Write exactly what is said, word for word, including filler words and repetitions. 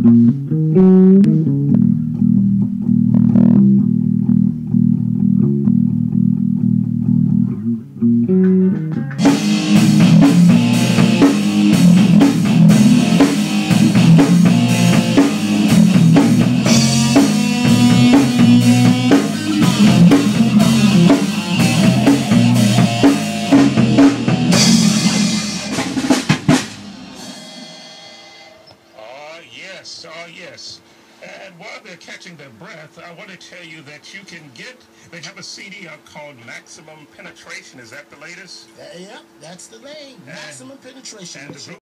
Yes, oh yes. And while they're catching their breath, I want to tell you that you can get, they have a C D out called Maximum Penetration. Is that the latest? Uh, yeah, that's the name. Maximum Penetration. And the